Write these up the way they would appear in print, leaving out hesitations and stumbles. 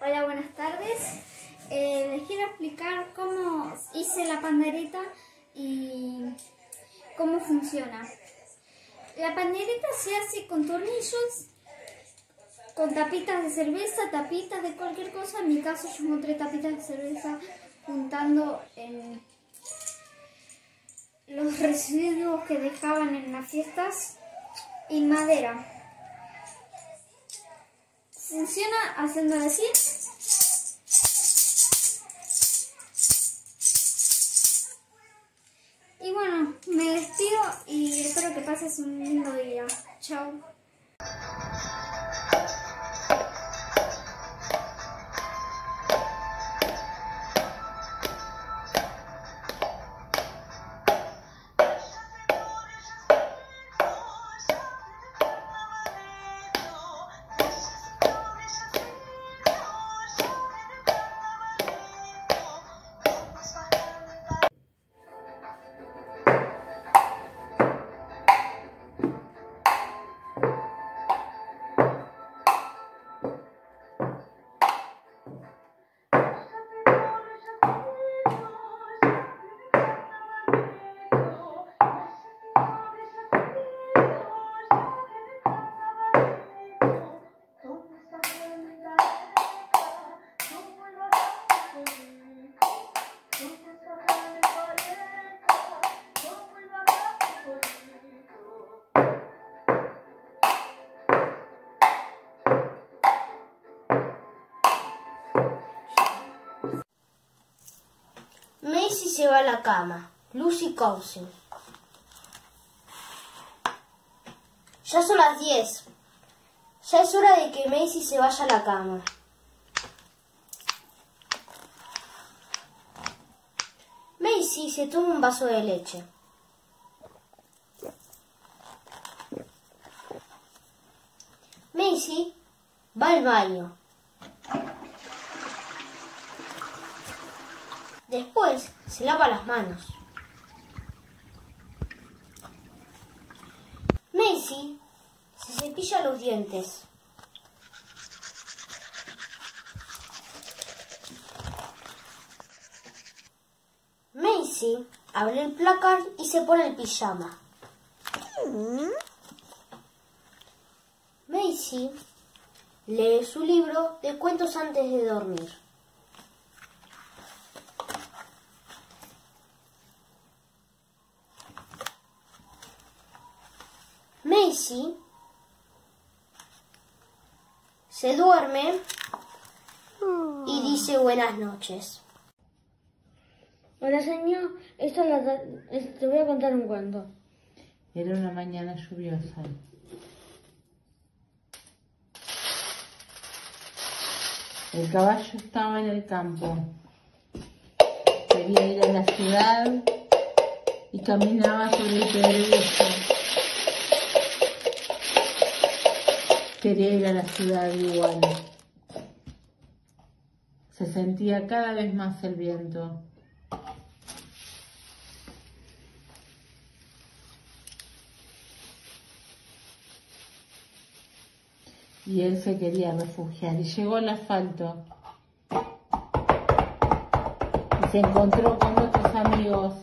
Hola, buenas tardes. Les quiero explicar cómo hice la pandereta y cómo funciona. La pandereta se hace con tornillos, con tapitas de cerveza, tapitas de cualquier cosa. En mi caso yo encontré tapitas de cerveza juntando en los residuos que dejaban en las fiestas y madera. Funciona haciendo así. Y bueno, me despido y espero que pases un lindo día. Chao. Macy se va a la cama. Lucy Cousin. Ya son las 10. Ya es hora de que Macy se vaya a la cama. Macy se toma un vaso de leche. Macy va al baño. Después se lava las manos. Macy se cepilla los dientes. Macy abre el placar y se pone el pijama. Macy lee su libro de cuentos antes de dormir. Macy se duerme y dice buenas noches. Hola señor, te voy a contar un cuento. Era una mañana lluviosa. El caballo estaba en el campo. Quería ir a la ciudad y caminaba sobre el pedregoso. Quería ir a la ciudad igual. Se sentía cada vez más el viento. Y él se quería refugiar. Y llegó al asfalto. Y se encontró con otros amigos.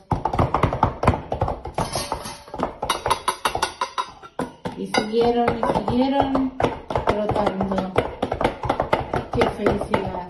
Y siguieron trotando. ¡Qué felicidad!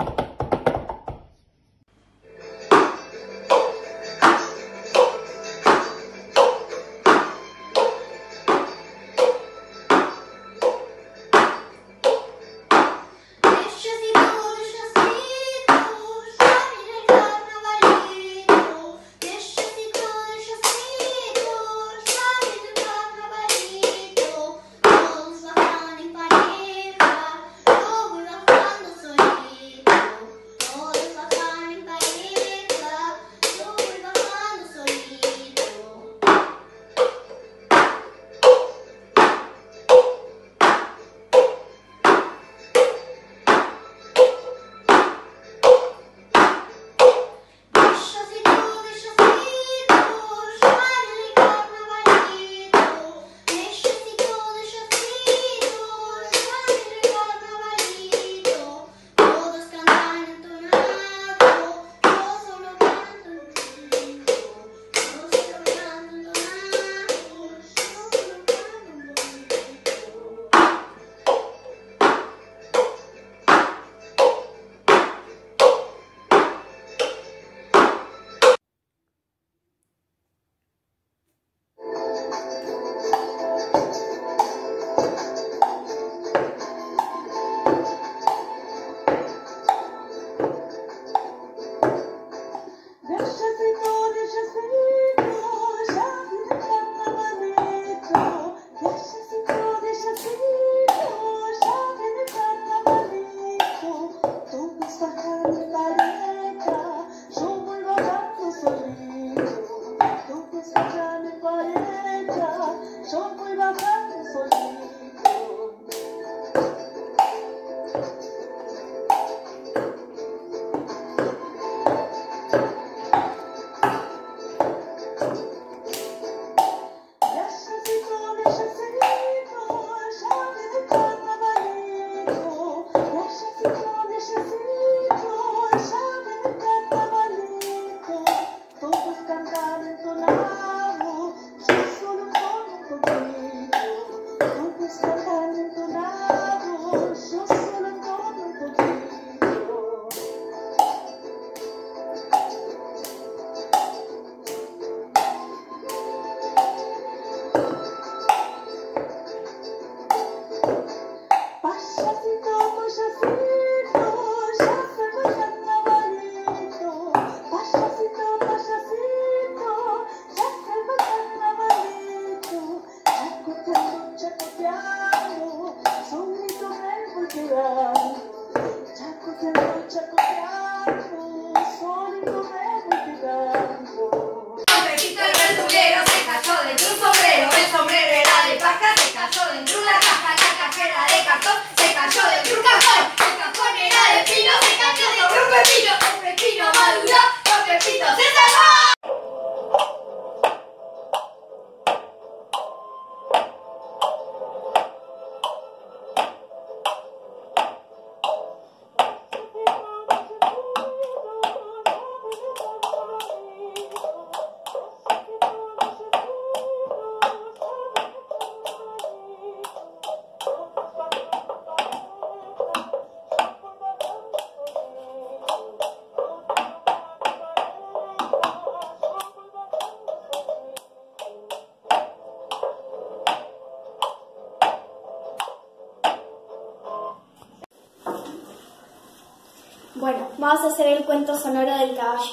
Bueno, vamos a hacer el cuento sonoro del caballo.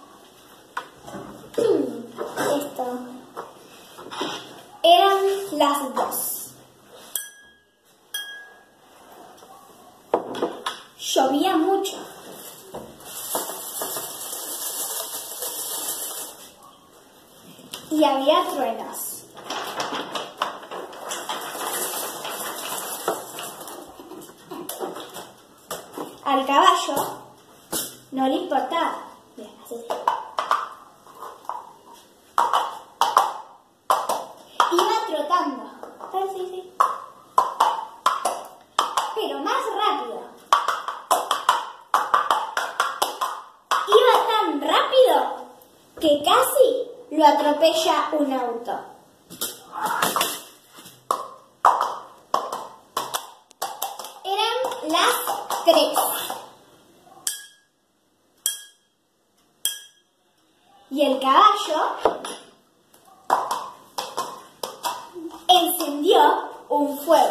Esto. Eran las 2. Llovía mucho. Y había truenos. Al caballo no le importaba. Mira, así. Iba trotando. Sí. Pero más rápido. Iba tan rápido que casi lo atropella un auto. Eran las 3. Y el caballo encendió un fuego.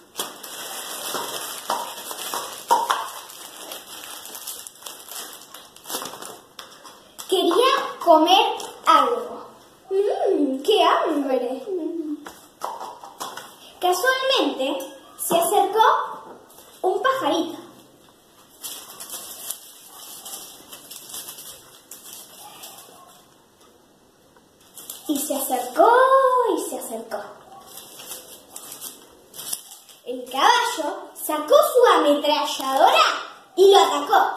Quería comer algo. ¡Qué hambre! Casualmente se acercó un pajarito. Y se acercó y se acercó. El caballo sacó su ametralladora y lo atacó.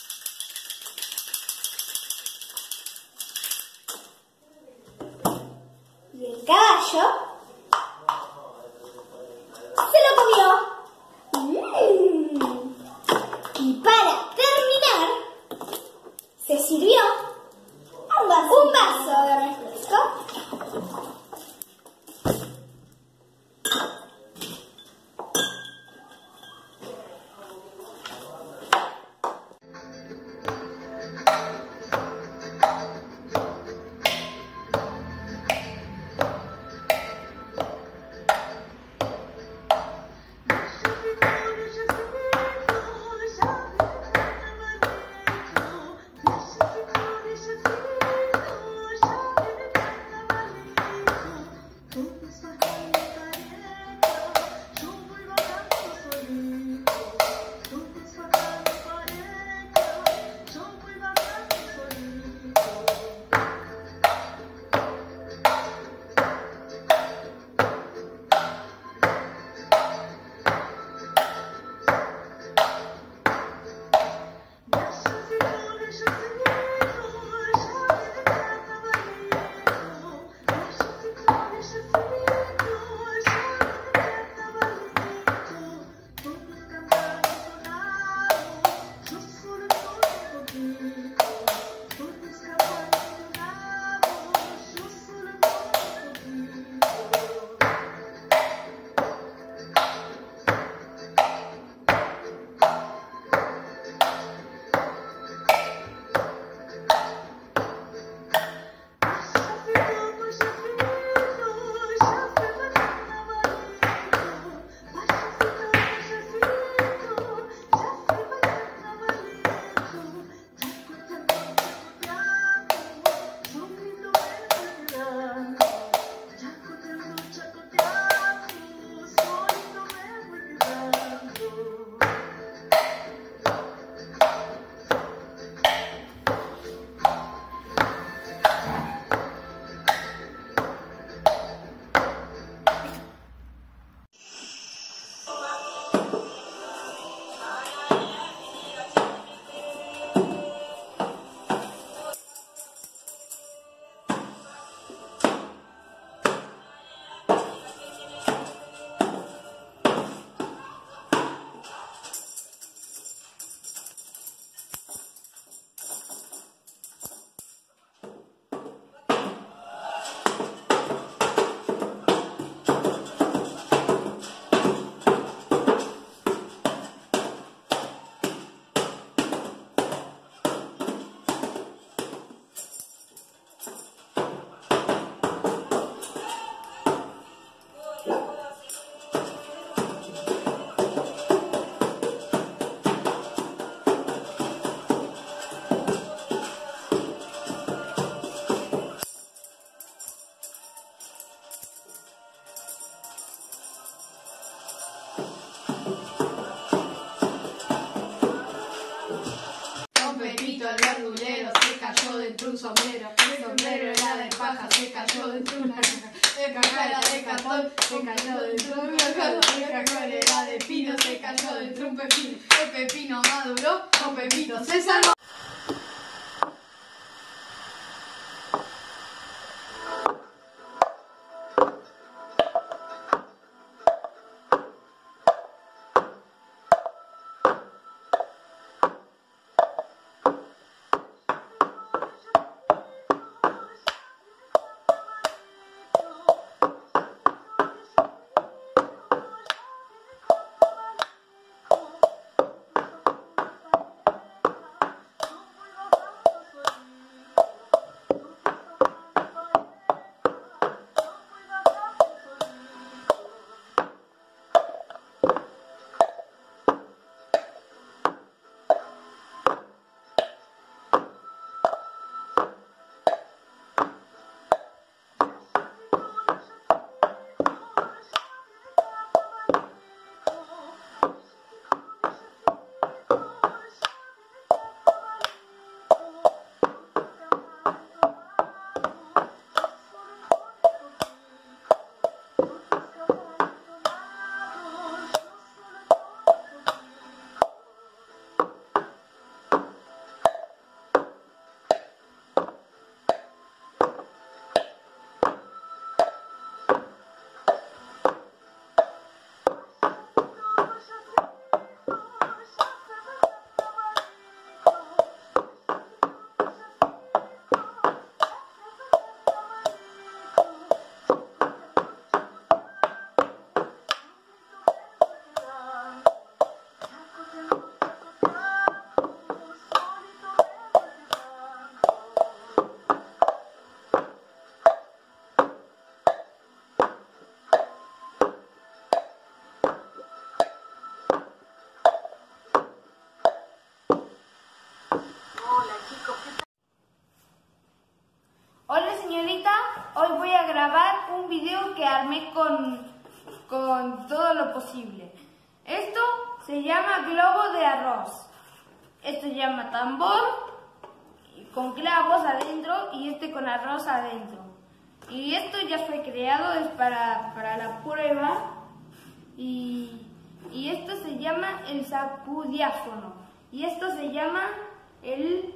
Y el caballo se lo comió. Y para terminar, se sirvió un vaso de refresco. de cajara de cartón, se cayó dentro de una cajolera de pino, se cayó dentro de un pepino, el pepino maduró, con Pepito se salvó. Hola señorita, hoy voy a grabar un video que armé con todo lo posible. Esto se llama globo de arroz. Esto se llama tambor con clavos adentro y este con arroz adentro. Y esto ya fue creado, es para la prueba. Y esto se llama el sacudiáfono. Y esto se llama el...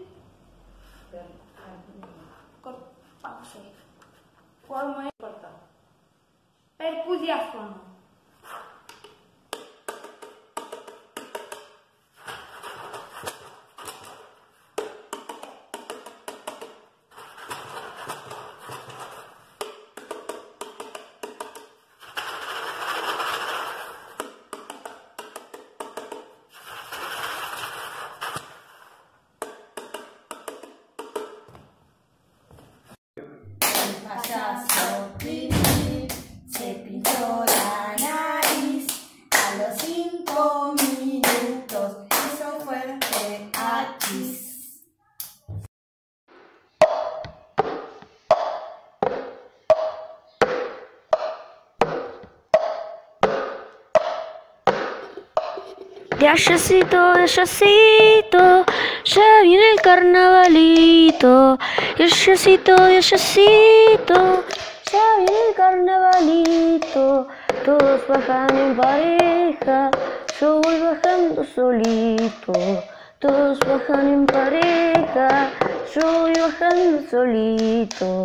percudiáfono. Payaso Pipí se pintó la nariz a los 5 minutos, hizo fuerte achis. Yayacito, yayacito, ya viene el carnavalito. Yayacito, yayacito, ya viene el carnavalito. Todos bajan en pareja, yo voy bajando solito. Todos bajan en pareja, yo voy bajando solito.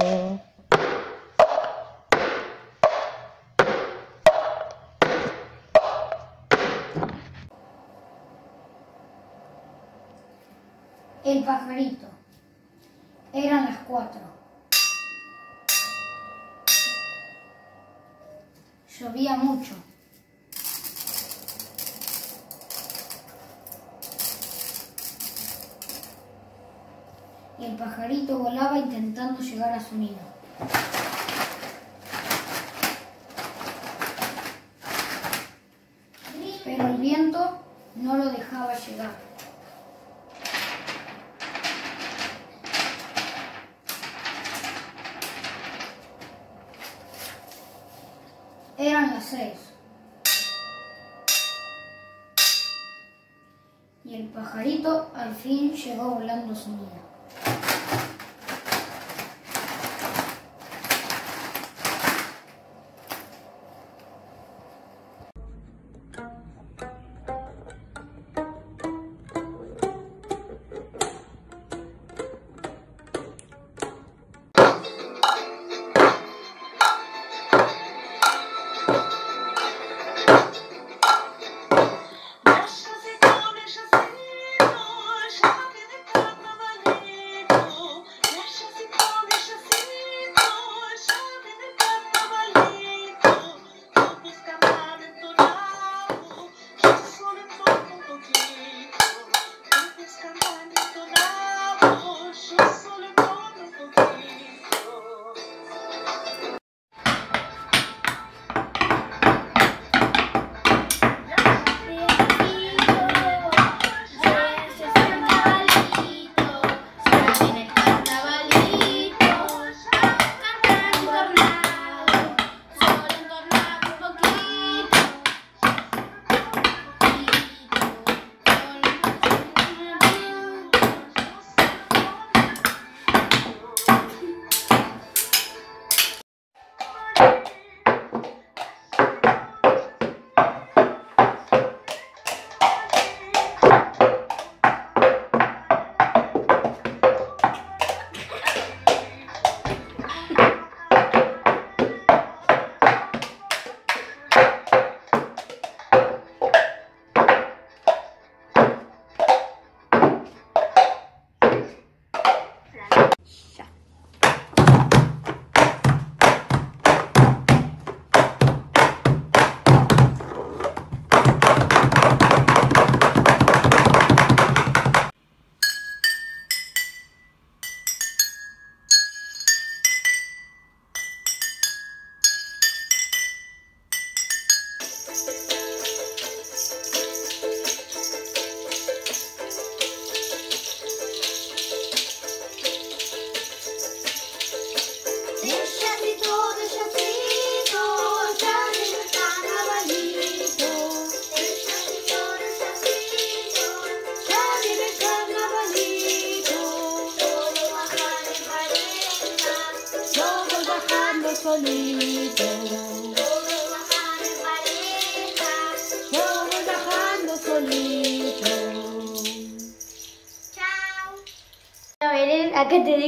El pajarito. Eran las 4. Llovía mucho. Y el pajarito volaba intentando llegar a su nido. Pero el viento no lo dejaba llegar. Eran las 6. Y el pajarito al fin llegó volando a su nido.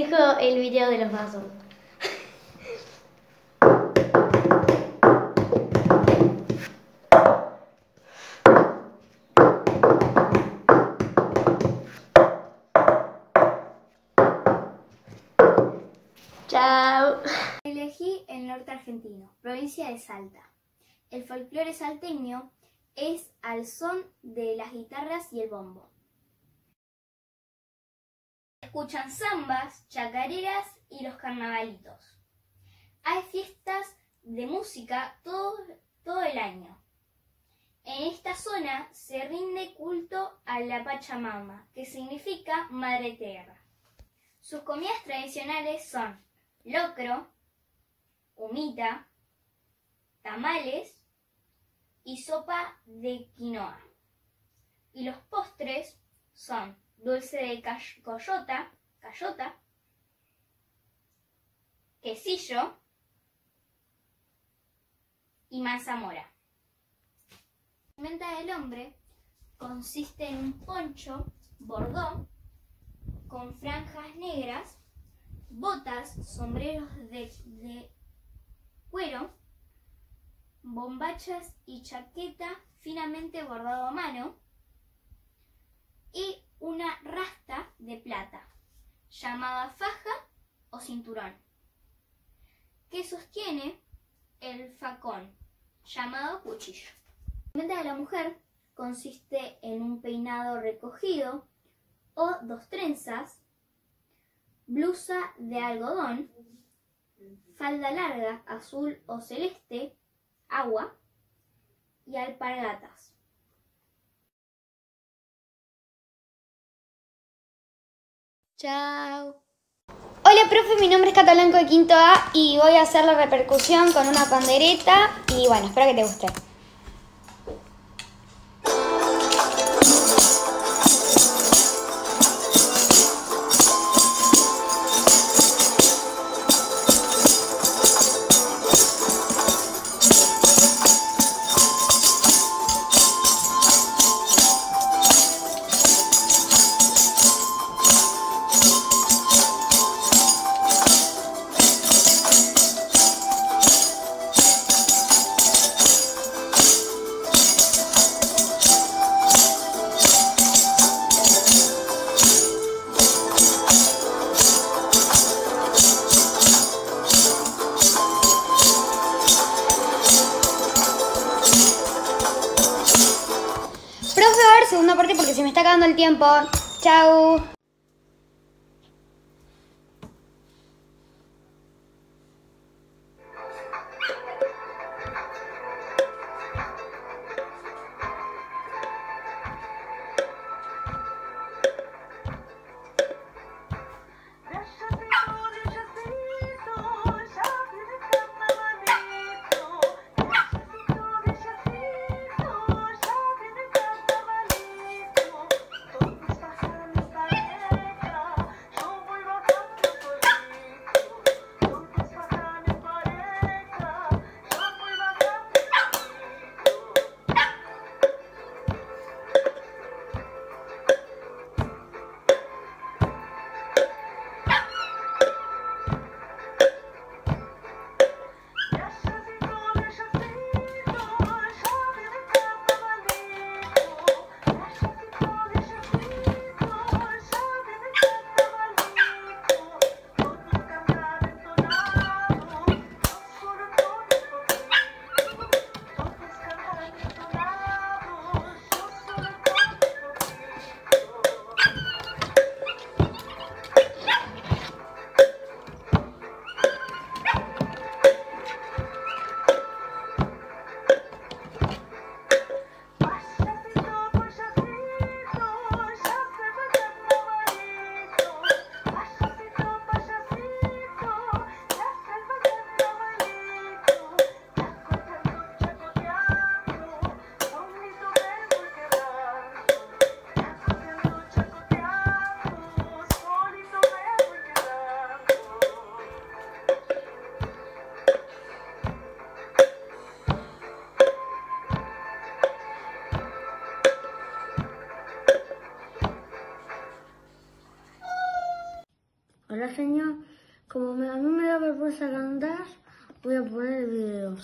dejo el video de los vasos. Chao. Elegí el norte argentino, provincia de Salta. El folclore salteño es al son de las guitarras y el bombo. Escuchan zambas, chacareras y los carnavalitos. Hay fiestas de música todo el año. En esta zona se rinde culto a la Pachamama, que significa Madre Tierra. Sus comidas tradicionales son locro, humita, tamales y sopa de quinoa. Y los postres son dulce de cayota, quesillo y mazamora. La vestimenta del hombre consiste en un poncho bordó con franjas negras, botas, sombreros de cuero, bombachas y chaqueta finamente bordado a mano y una rasta de plata, llamada faja o cinturón, que sostiene el facón, llamado cuchillo. La vestimenta de la mujer consiste en un peinado recogido o dos trenzas, blusa de algodón, falda larga azul o celeste, agua y alpargatas. Chao. Hola profe, mi nombre es Cata Blanco de quinto A y voy a hacer la repercusión con una pandereta y bueno, espero que te guste. Profe, va a haber segunda parte porque se me está acabando el tiempo. Chau. Hola señor, como a mí me da vergüenza cantar, voy a poner el video.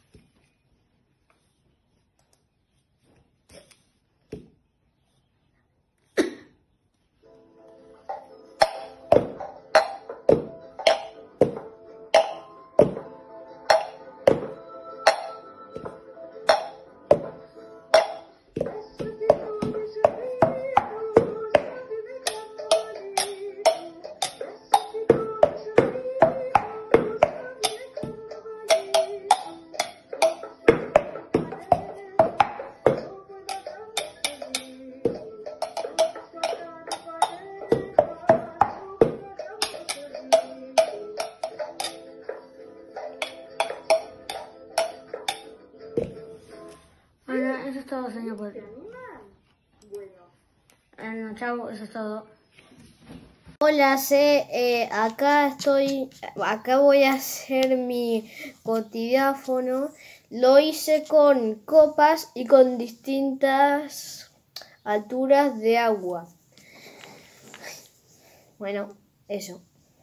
Bueno, eso es todo, señor. Bueno, chao, eso es todo. Hola, acá voy a hacer mi cotidiáfono. Lo hice con copas y con distintas alturas de agua. Bueno, eso.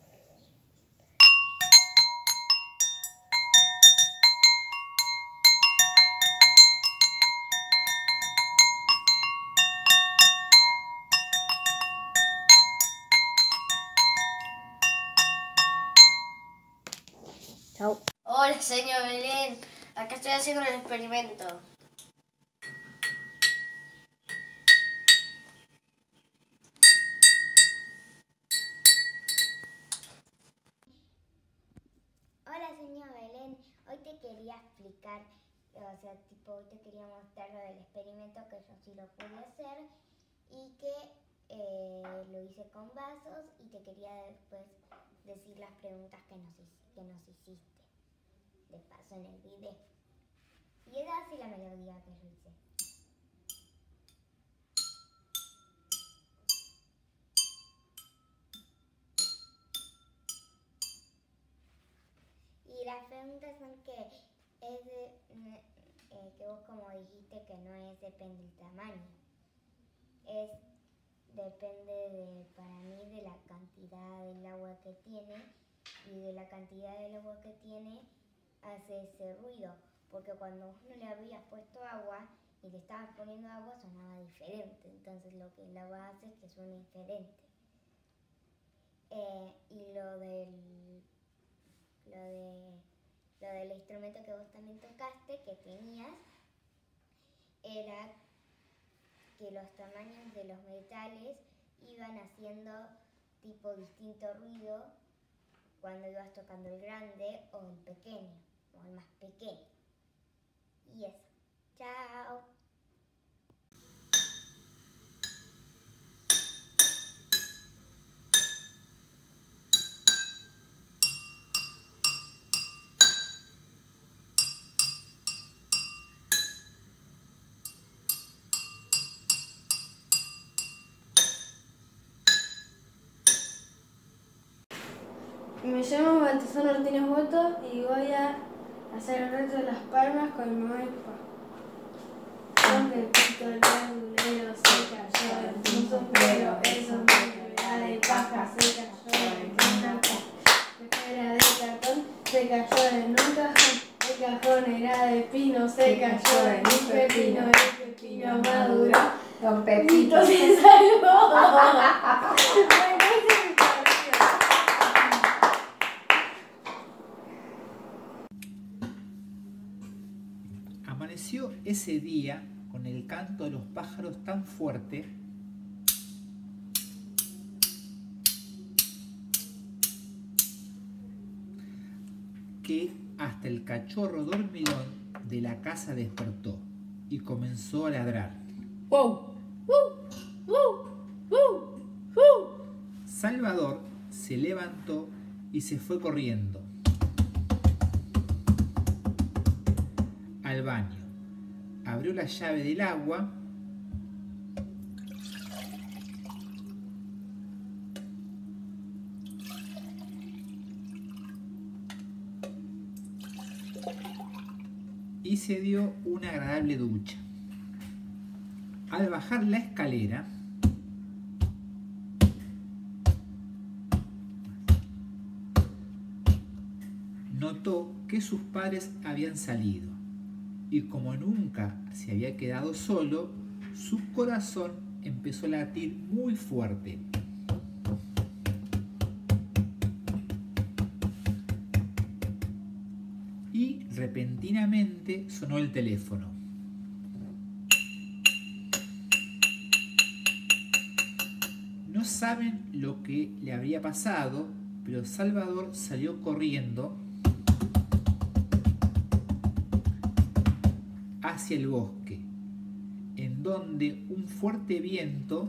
Chao. Hola, señor Belén. Acá estoy haciendo el experimento. Hola, señor Belén. Hoy te quería explicar, hoy te quería mostrar lo del experimento que yo sí lo pude hacer y que lo hice con vasos y te quería después decir las preguntas que nos hiciste de paso en el video. Y era así la melodía que yo hice. Y las preguntas son que vos como dijiste que no es depende del tamaño, depende para mí de la cantidad del agua que tiene, y de la cantidad del agua que tiene hace ese ruido, porque cuando vos no le habías puesto agua y le estabas poniendo agua sonaba diferente, entonces lo que el agua hace es que suene diferente. Y lo del instrumento que vos también tocaste, que tenías, era que los tamaños de los metales iban haciendo tipo distinto ruido cuando ibas tocando el grande o el pequeño, o el más pequeño. Y eso. Chao. Me llamo Baltasar Martínez Boto y voy a hacer el reto de las palmas con mi mamá y papá. Con Pepito el bandolero se cayó en un sombrero, el sombrero era de paja, se cayó en una caja. Era de cartón, se cayó en un cajón, el cajón era de pino, se cayó en un pepino, el pepino maduró, Don Pepito se salvó. Amaneció ese día con el canto de los pájaros tan fuerte que hasta el cachorro dormilón de la casa despertó y comenzó a ladrar. ¡Wow! Salvador se levantó y se fue corriendo al baño. Abrió la llave del agua y se dio una agradable ducha. Al bajar la escalera, notó que sus padres habían salido y como nunca se había quedado solo, su corazón empezó a latir muy fuerte. Y repentinamente sonó el teléfono. No saben lo que le habría pasado, pero Salvador salió corriendo hacia el bosque, en donde un fuerte viento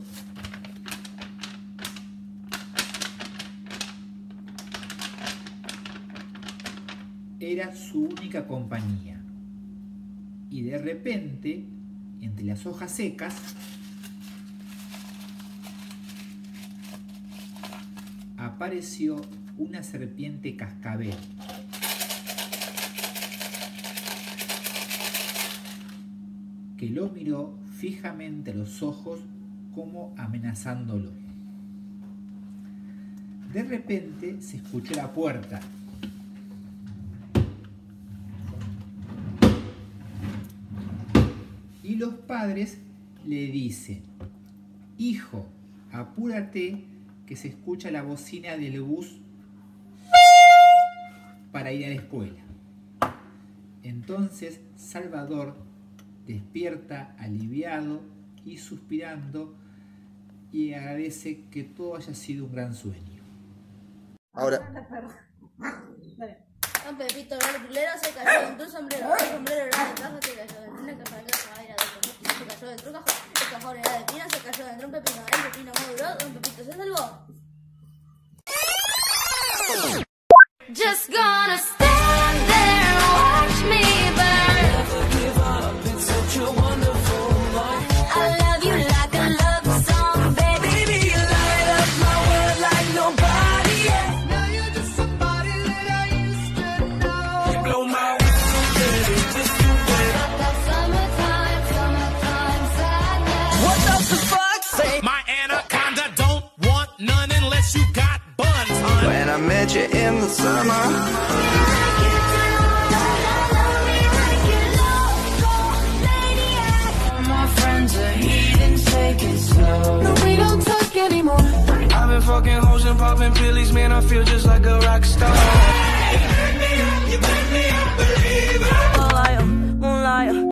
era su única compañía. Y de repente, entre las hojas secas, apareció una serpiente cascabel. Que lo miró fijamente a los ojos como amenazándolo. De repente se escuchó la puerta. Y los padres le dicen: hijo, apúrate que se escucha la bocina del bus para ir a la escuela. Entonces Salvador despierta aliviado y suspirando y agradece que todo haya sido un gran sueño. Ahora. Un Pepito Verdulero se cayó en tu sombrero, el sombrero era de caja, se cayó de tina, que para el caja era de comer, se cayó dentro de un cajón, el cajón era de tina, se cayó dentro un pepino, el pepino maduró, don Pepito se salvó. Just gonna stand there and watch me burn. Never give up, it's such a wonderful life. I love you like a love song, baby. Baby, you light up my world like nobody else. Now you're just somebody that I used to know. You blow my world, baby, just you wait. That summertime sadness. What does the fuck say? My anaconda don't want none unless you got buns, hun. When I met you in the summer. No, we don't talk anymore. I've been fucking hoes and popping pillies, man, I feel just like a rock star. You make me a believer. Moonlight.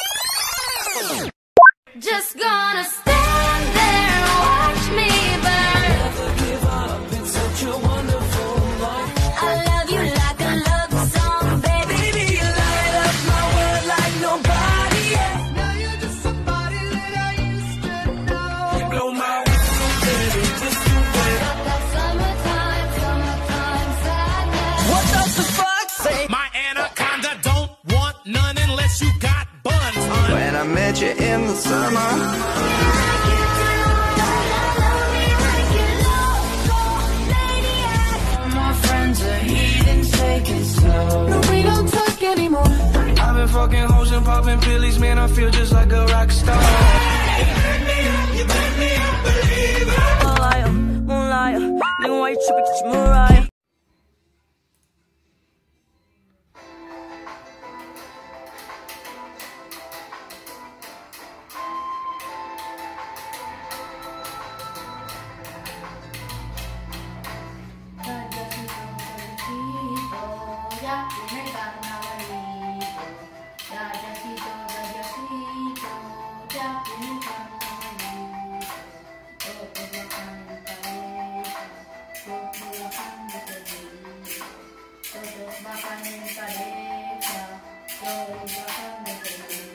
Just gonna stand there and watch me burn. Never give up, it's such a wonderful life. I love you like a love song, baby. Baby, you light up my world like nobody else. Now you're just somebody that I used to know. You blow my world, baby, just you wait. That summertime sadness. What does the fuck say? My anaconda don't want none unless you got buns, hun. When I met you in the summer. No, we don't talk anymore. I've been fucking hoes and popping pillies, man, I feel just like a rock star. You make me a believer. Moonlight, then why you tripping, get your Mariah? Ya viene el carnavalito, rayacito, rayacito, ya viene el carnavalito. Todos bajan en pareja, todos bajan de feliz. Todos bajan en pareja, todos bajan de feliz.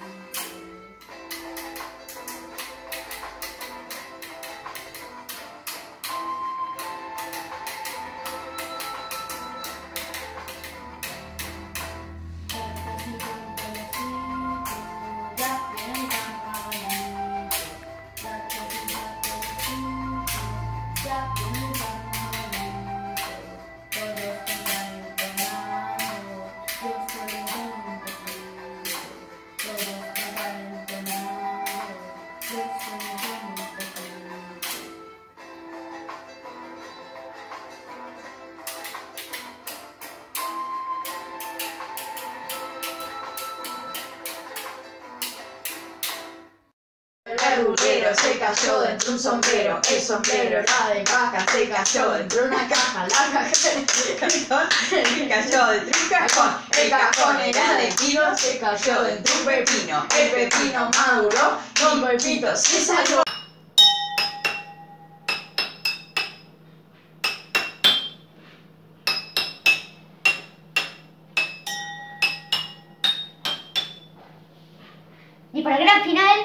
verdulero se cayó dentro de un sombrero. El sombrero era de paja, se cayó dentro de una caja. La caja se cayó dentro de un cajón. El cajón era de pino, se cayó dentro de un pepino. El pepino maduró, con Pepito se salió. Y para el gran final...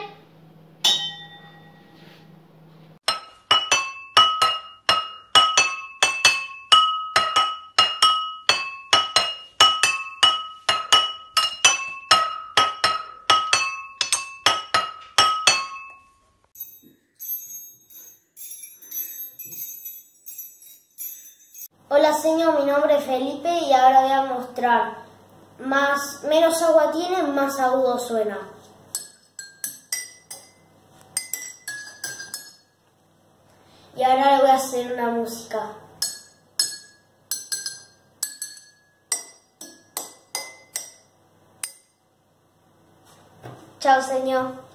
Hola señor, mi nombre es Felipe y ahora voy a mostrar. Menos agua tiene, más agudo suena. Y ahora le voy a hacer una música. Chao señor.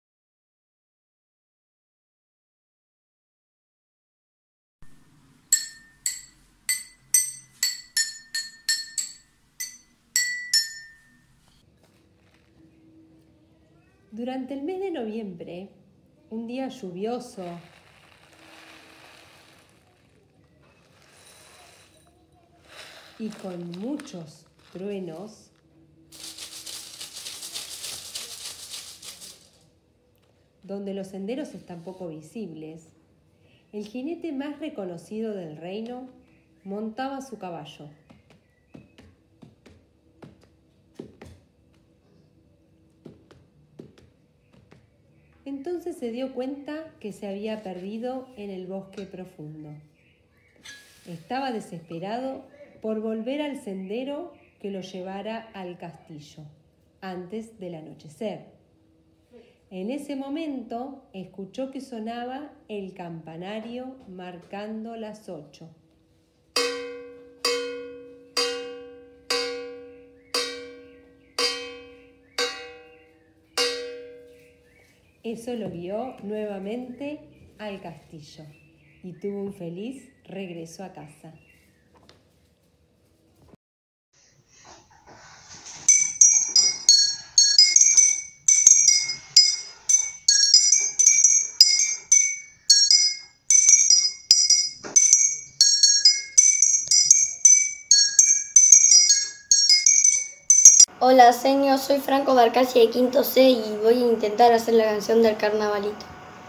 Durante el mes de noviembre, un día lluvioso, y con muchos truenos, donde los senderos están poco visibles, el jinete más reconocido del reino montaba su caballo. Entonces se dio cuenta que se había perdido en el bosque profundo. Estaba desesperado por volver al sendero que lo llevara al castillo antes del anochecer. En ese momento escuchó que sonaba el campanario marcando las 8. Eso lo guió nuevamente al castillo y tuvo un feliz regreso a casa. Hola, señor, soy Franco Barcasi de Quinto C y voy a intentar hacer la canción del carnavalito.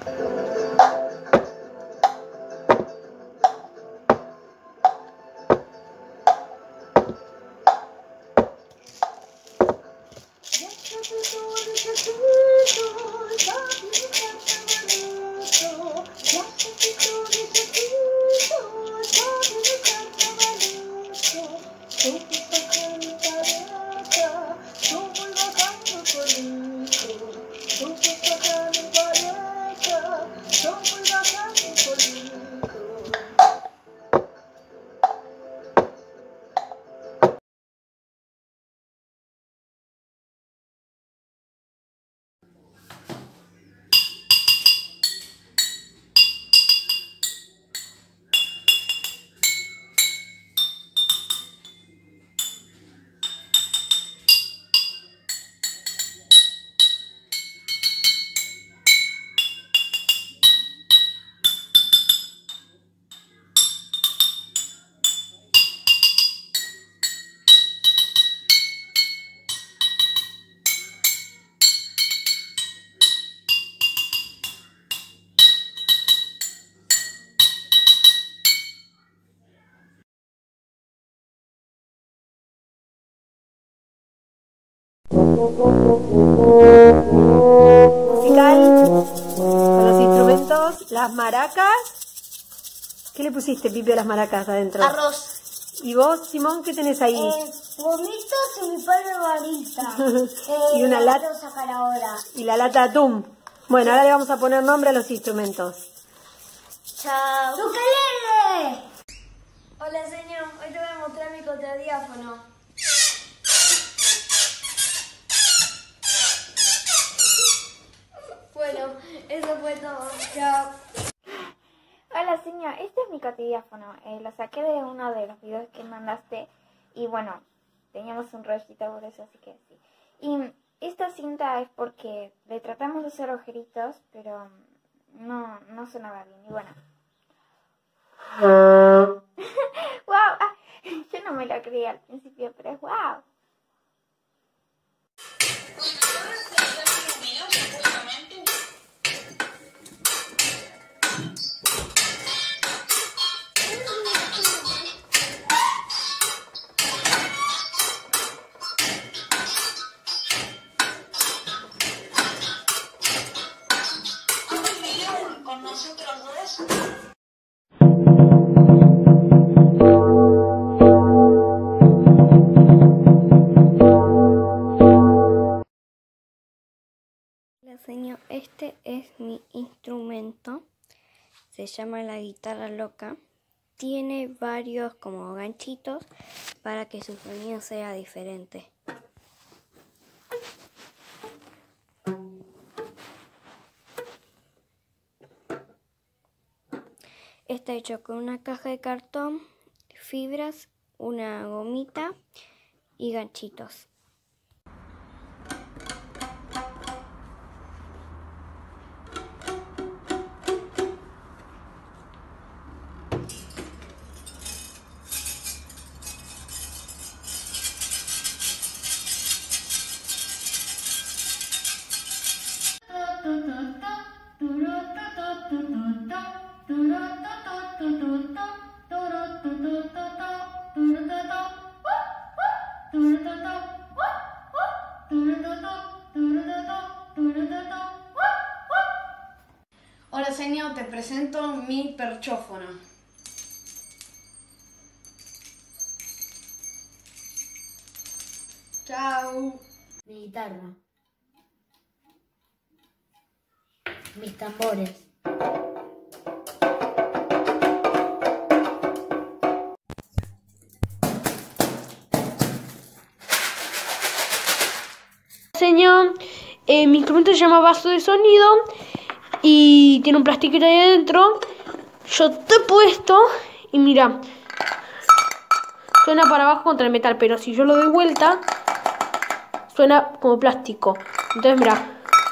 Musical con los instrumentos, las maracas. ¿Qué le pusiste, Pipe, a las maracas adentro? Arroz. ¿Y vos, Simón, qué tenés ahí? Gomitos y mi padre varita. Y una lata. Vamos a sacar ahora. Y la lata de atún. Bueno, ahora le vamos a poner nombre a los instrumentos. Chao. ¡Ukelele! Hola señor, hoy te voy a mostrar mi contradiáfono. Bueno, es este es mi cotidiáfono. Lo saqué de uno de los videos que mandaste y bueno, teníamos un rollito por eso, así que sí. Y esta cinta es porque le tratamos de hacer agujeritos, pero no sonaba bien. Y bueno. ¡Wow! Yo no me lo creía al principio, pero es wow. Señor, este es mi instrumento, se llama la guitarra loca, tiene varios como ganchitos para que su sonido sea diferente. Está hecho con una caja de cartón, fibras, una gomita y ganchitos. Hola señor, te presento mi perchófono. Chao. Mi guitarra. Mis tambores. Señor, mi instrumento se llama vaso de sonido y tiene un plastiquito ahí adentro. Yo te he puesto y mira, suena para abajo contra el metal, pero si yo lo doy vuelta, suena como plástico. Entonces mira.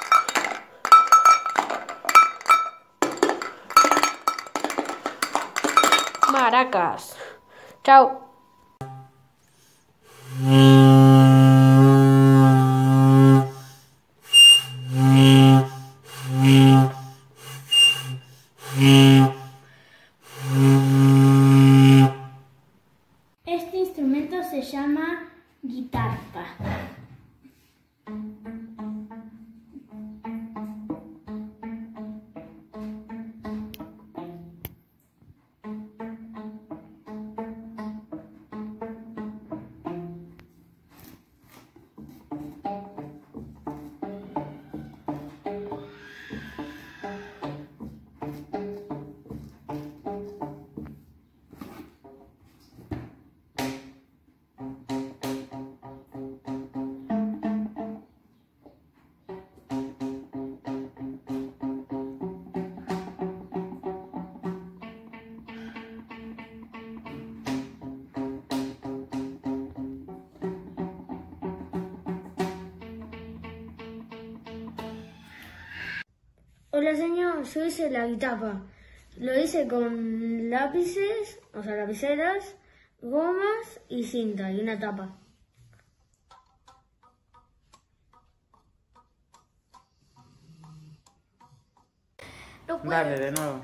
Maracas. Chao. Este instrumento se llama guitarra. Hola señor, yo hice la guitarra. Lo hice con lápices, o sea, lapiceras, gomas y cinta y una tapa. Dale, de nuevo.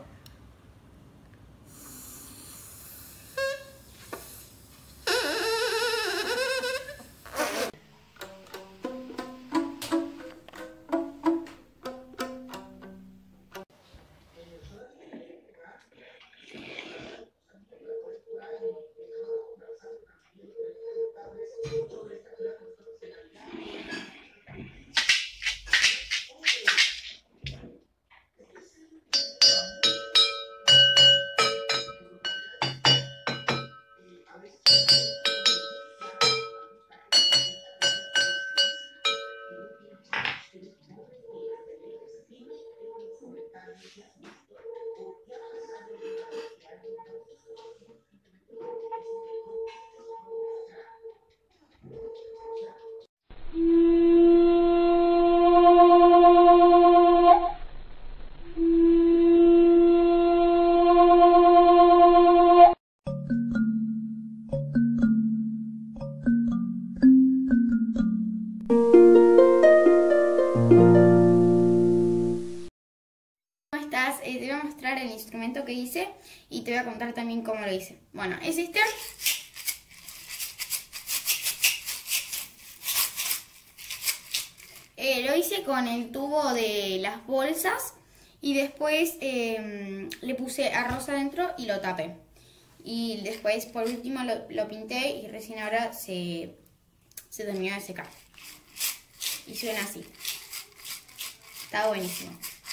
mostrar el instrumento que hice y te voy a contar también cómo lo hice. Bueno, es este. Lo hice con el tubo de las bolsas y después le puse arroz adentro y lo tapé. Y después por último lo pinté y recién ahora se terminó de secar. Y suena así. Está buenísimo.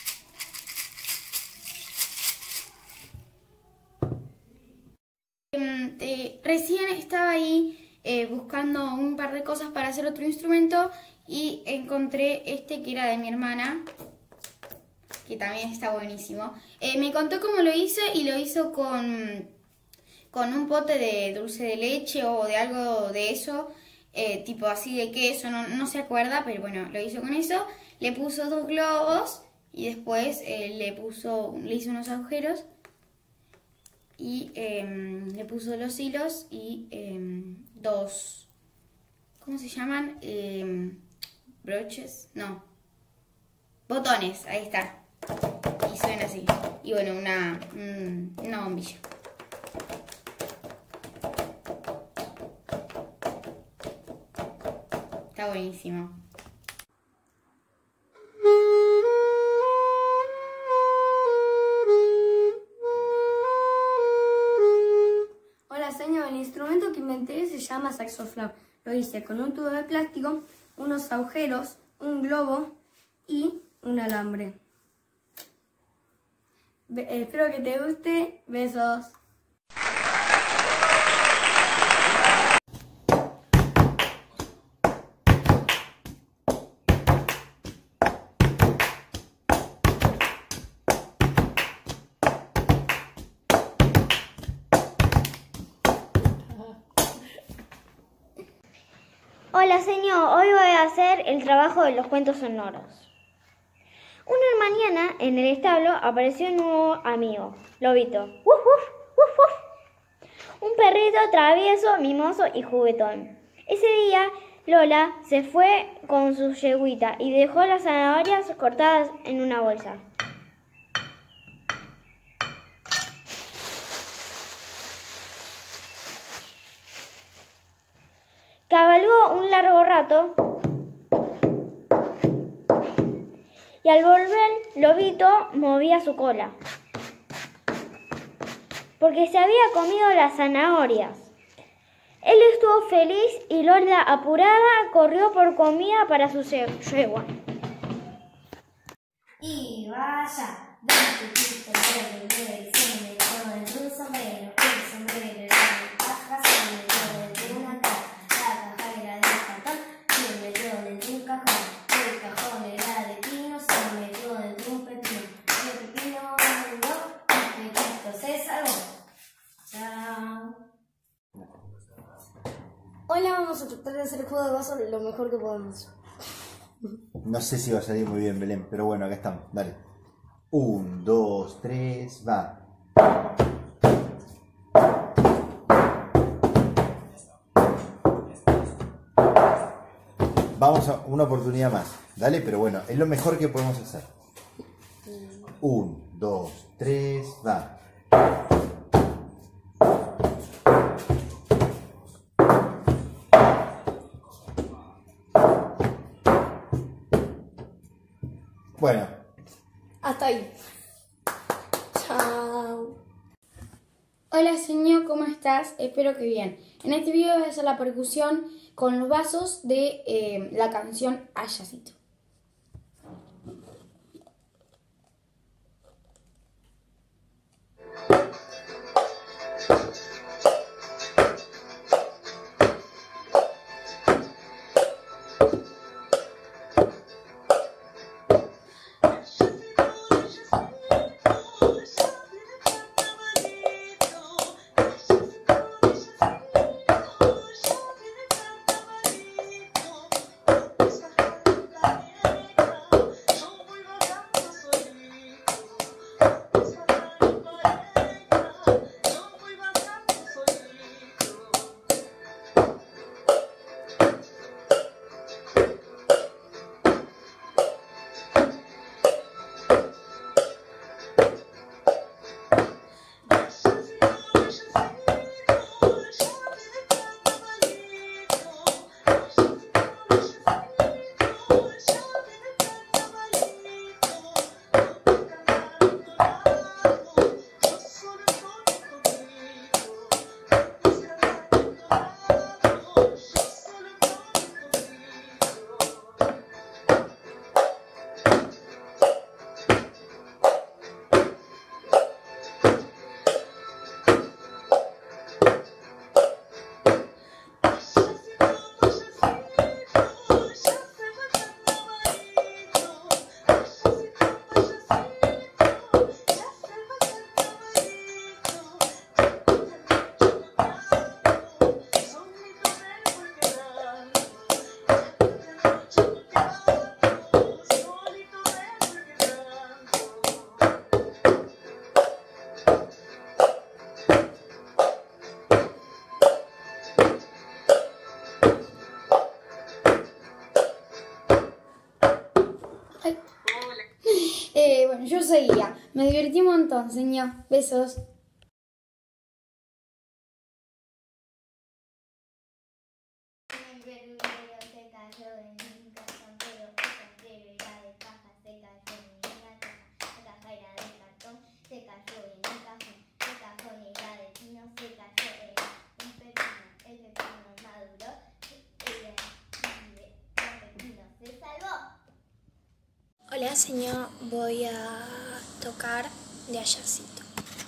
Recién estaba ahí buscando un par de cosas para hacer otro instrumento y encontré este que era de mi hermana, que también está buenísimo. Me contó cómo lo hizo y lo hizo con un pote de dulce de leche o de algo de eso, tipo así de queso, no se acuerda, pero bueno, lo hizo con eso. Le puso 2 globos y después le hizo unos agujeros y le puso los hilos y 2, ¿cómo se llaman? Broches, no, botones, ahí está. Y suena así. Y bueno, una bombilla. Está buenísimo. Hola señor, el instrumento que inventé se llama saxofón. Lo hice con un tubo de plástico, unos agujeros, un globo y un alambre. Espero que te guste. Besos. Hola señor, hoy voy a hacer el trabajo de los cuentos sonoros. Una mañana en el establo apareció un nuevo amigo, Lobito. ¡Wuf, wuf, wuf, wuf! Un perrito travieso, mimoso y juguetón. Ese día Lola se fue con su yeguita y dejó las zanahorias cortadas en una bolsa. Cabalgó un largo rato y al volver Lobito movía su cola porque se había comido las zanahorias. Él estuvo feliz y Lola, apurada, corrió por comida para su yegua. Y vaya, dame tu pito, bebé, se me metió dentro un sombrero, el sombrero era de paja, se me metió dentro de una caja, la caja era de cartón, se me metió dentro de un cajón, el cajón era de pino, se me metió dentro de un pepino, el pepino murió, el pepito se salvó. Chao. Hola, vamos a tratar de hacer el juego de vaso lo mejor que podemos. No sé si va a salir muy bien, Belén, pero bueno, acá estamos. Dale. 1, 2, 3, va. Vamos a una oportunidad más. Dale, pero bueno, es lo mejor que podemos hacer. 1, 2, 3, va. Bueno. Hasta ahí. Chao. Hola señor, ¿cómo estás? Espero que bien. En este video voy a hacer la percusión con los vasos de la canción Ayacito. Bueno, yo seguía. Me divertí un montón, señor. Besos. El verdulero se cayó en un sombrero, el sombrero era de paja, se cayó en una caja, la caja era de cartón, se cayó en un cajón, el cajón era de pino, se cayó en un pepino, el pepino maduró, el pepino se salvó. Hola señor, voy a tocar de Ayacito.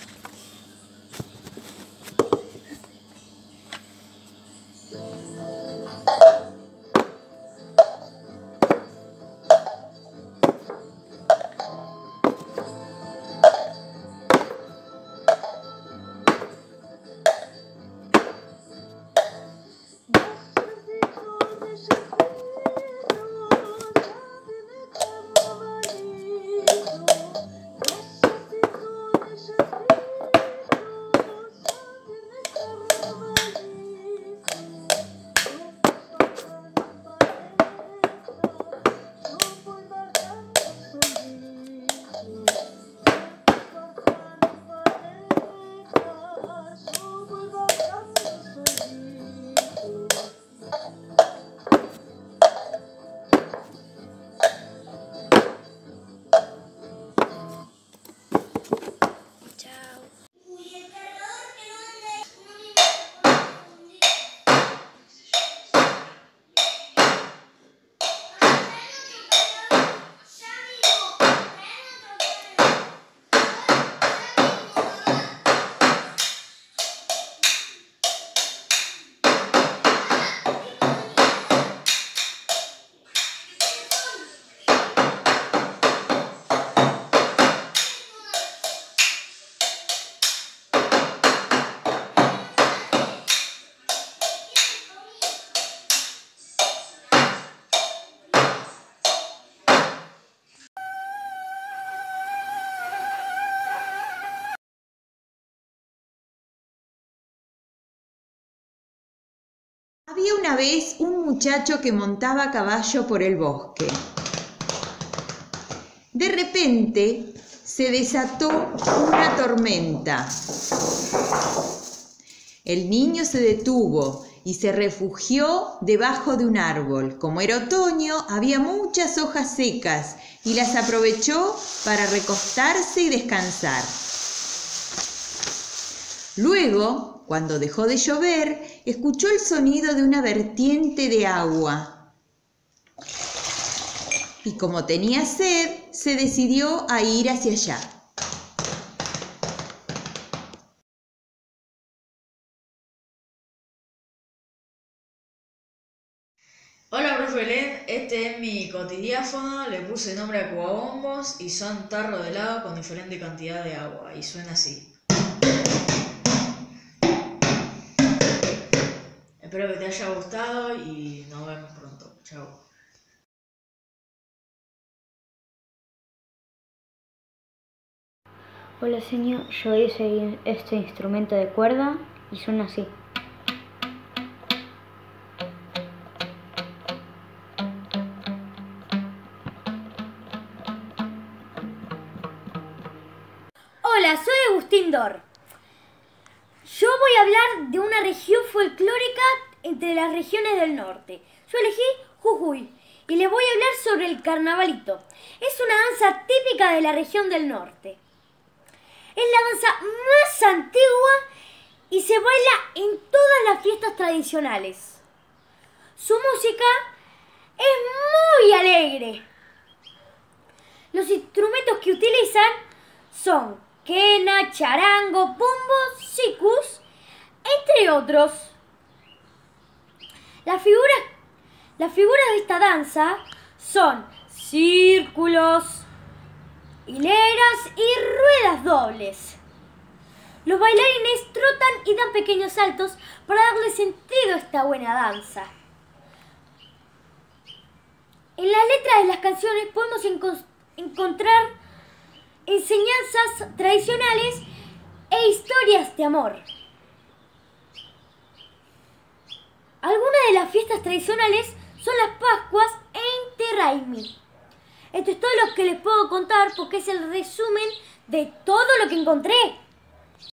Había una vez un muchacho que montaba a caballo por el bosque. De repente se desató una tormenta. El niño se detuvo y se refugió debajo de un árbol. Como era otoño, había muchas hojas secas y las aprovechó para recostarse y descansar. Luego, cuando dejó de llover, escuchó el sonido de una vertiente de agua. Y como tenía sed, se decidió a ir hacia allá. Hola, profe Belén, este es mi cotidiáfono, le puse nombre a cuabombos y son tarros de helado con diferente cantidad de agua y suena así. Espero que te haya gustado y nos vemos pronto. Chao. Hola señor, yo hice este instrumento de cuerda y suena así. Hola, soy Agustín Dor. Yo voy a hablar de una región folclórica entre las regiones del norte. Yo elegí Jujuy y les voy a hablar sobre el carnavalito. Es una danza típica de la región del norte. Es la danza más antigua y se baila en todas las fiestas tradicionales. Su música es muy alegre. Los instrumentos que utilizan son quena, charango, pombo, sikus, entre otros. Las figuras de esta danza son círculos, hileras y ruedas dobles. Los bailarines trotan y dan pequeños saltos para darle sentido a esta buena danza. En las letras de las canciones podemos encontrar enseñanzas tradicionales e historias de amor. Algunas de las fiestas tradicionales son las Pascuas e Inti Raymi. Esto es todo lo que les puedo contar porque es el resumen de todo lo que encontré.